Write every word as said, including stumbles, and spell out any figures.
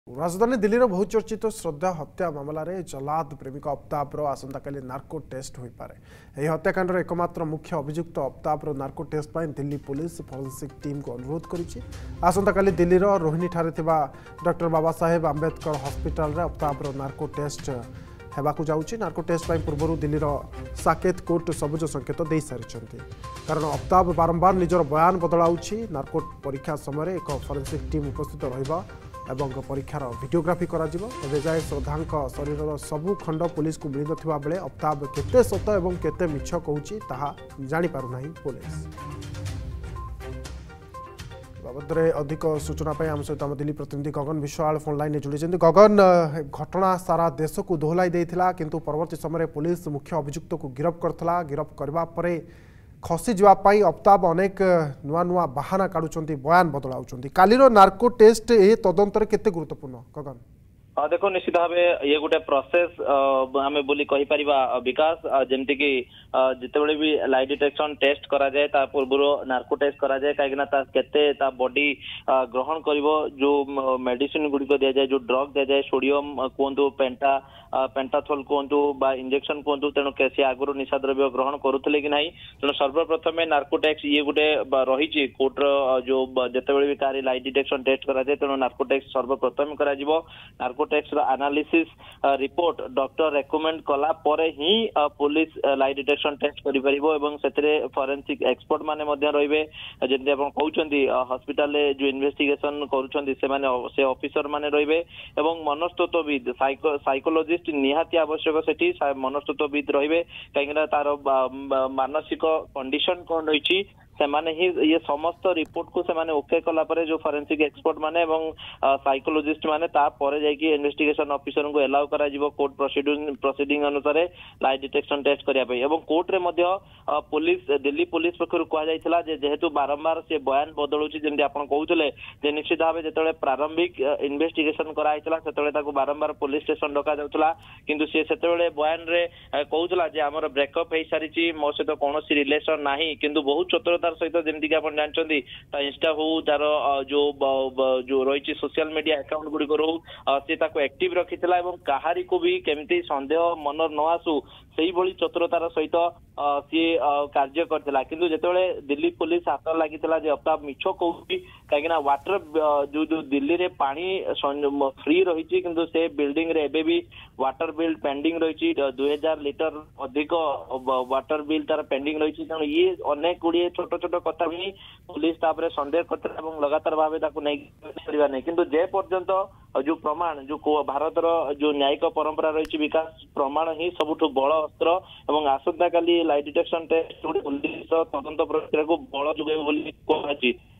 राजधानी दिल्लीर बहुचर्चित श्रद्धा हत्या मामलें जलाद प्रेमिक अफ्ताबर आसंता नार्को टेस्ट हो पारे। यह हत्याकांडर एकमात्र मुख्य अभियुक्त अफ्ताबर नार्को टेस्ट पर दिल्ली पुलिस फोरेंसिक टीम को अनुरोध करिछि। आसंता दिल्लीर रोहिणी ठारे डॉक्टर बाबा साहेब आंबेडकर हॉस्पिटल रे अफ्ताबर नार्को टेस्ट हेबाकु जाउछि। नार्को टेस्ट पर पूर्व दिल्लीर साकेत कोर्ट सबुज संकेत दे सारी कारण अफ्ताब बारंबार निजर बयान बदलाउछि। नार्को परीक्षा समय एक फोरेंसिक टीम उपस्थित रहिबा एवं परीक्षार वीडियोग्राफी करा जिवो। एबे जाय श्रद्धांक शरीरर सबु खंड पुलिस को मिल नथिबा बेले अफ्ताब केते सत एवं केते मिछ कहूछि ताहा जानि पारु नाही पुलिस। बाबदरे अधिक सूचना पाई आम सहित आम दिल्ली प्रतिनिधि गगन विश्वाल फोन लाइन जोड़ी। गगन, घटना सारा देश को दोहलाई देथिला किंतु परवर्ती समय पुलिस मुख्य अभियुक्त को गिरफ्त करथला। गिरफ्त करबा परे खसी जावाई अफ्ताब अनेक नुआ नुआ बाहाना काढ़ुंट बयान बदलाउं। कालीर नार्को टेस्ट ए तदंतर केते गुरुत्वपूर्ण गगन? देखो निश्चित भाव ये गोटे प्रोसेस आम बोली कही परिबा विकास जमती कि जितेबले भी लाई डिटेक्शन टेस्ट करा जाए ता पूर्व नार्को टेस्ट करा जाए कहीं ता केते ता बॉडी ग्रहण करिवो जो मेडिसिन गुड़िक दिया जाए जो ड्रग दिया जाए सोडियम कहतु पेंटा पेंटाथोल कहतु बा इंजेक्शन कहतु तेणु से आगुरी निशा द्रव्य ग्रहण करुले कि ना तेणु सर्वप्रथम नार्को टेस्ट ये गोटे रही कोर्टर जो जितेबले भी कारी लाई डिटेक्शन टेस्ट करा जाए तेणु नार्को टेस्ट सर्वप्रथम करा जिवो। Narco test analysis report doctor recommend कला परे ही पुलिस लाई डिटेक्शन टेस्ट करि परिबो एवं सेतरे फोरेंसिक एक्सपर्ट माने मध्य रहिबे जेंति आपण कहउचंदी हॉस्पिटल रे जो इन्वेस्टिगेशन करूचंदी से माने से ऑफिसर माने रहिबे एवं मनस्तत्वविद साइकोलॉजिस्ट निहाती आवश्यक सेठी मनस्तत्वविद रहिबे काहेकि तार मानसिक कंडीशन कोन रहिछि से माने ही ये समस्त रिपोर्ट को से माने ओके कला परे जो फोरेंसिक एक्सपर्ट माने एवं साइकोलॉजिस्ट माने ता परे जाई कि इन्वेस्टिगेशन ऑफिसर को अलाउ करा जिवो कोर्ट प्रोसीडिंग प्रोसीडिंग अनुसार लाई डिटेक्शन टेस्ट करिया पे एवं कोर्ट रे मध्य पुलिस दिल्ली पुलिस पक्षरु कहा जायतिला जे जेहेतु बारंबार से बयान बदलुची जेंति आपण कहउतले जे निश्चित भाबे जेतले प्रारंभिक इन्वेस्टिगेशन करा आइतला सेतले ताको बारंबार पुलिस स्टेशन डका जाउतला किंतु से सेतले बयान रे कहउतला जे हमर ब्रेकअप हे सारिची मो सहित कोनोसी रिलेशन नाही किंतु बहुत चतुरतार सहित जेमती कि आपण जानचंदी इंस्टा हो तार जो जो रही सोशल मीडिया अकाउंट गुड़िक रो से ताको एक्टिव रखिथिला एवं कहारी को भी केमती संदेह मन न आसू सेही भली चतुरतार सहित सी कार्य करथिला किंतु जेतेबेले दिल्ली पुलिस हाथ लागिथिला जे अफ्ताब मिछ कहूची काहेकि वाटर जो जो दिल्ली रे पानी फ्री रही किंतु से बिल्डिंग रे एबे भी वाटर बिल पेंडिंग रही दो हज़ार लिटर अधिक वाटर बिल तार पेंडिंग रही तेणु ये अनेक गुड़िए छोट छोट कथा भी पुलिस तापर संदेह करथिला एवं लगातार भाव ताको नै करबा नै किंतु जे पर्यंत जो प्रमाण जो भारतर जो न्यायिक परंपरा रही विकास प्रमाण ही सबुठ बड़ अस्त्र एवं आसंता काली लाई डिटेक्शन टेस्ट पुलिस तदंत प्रक्रिया को बल जोगे बोली कहुछि।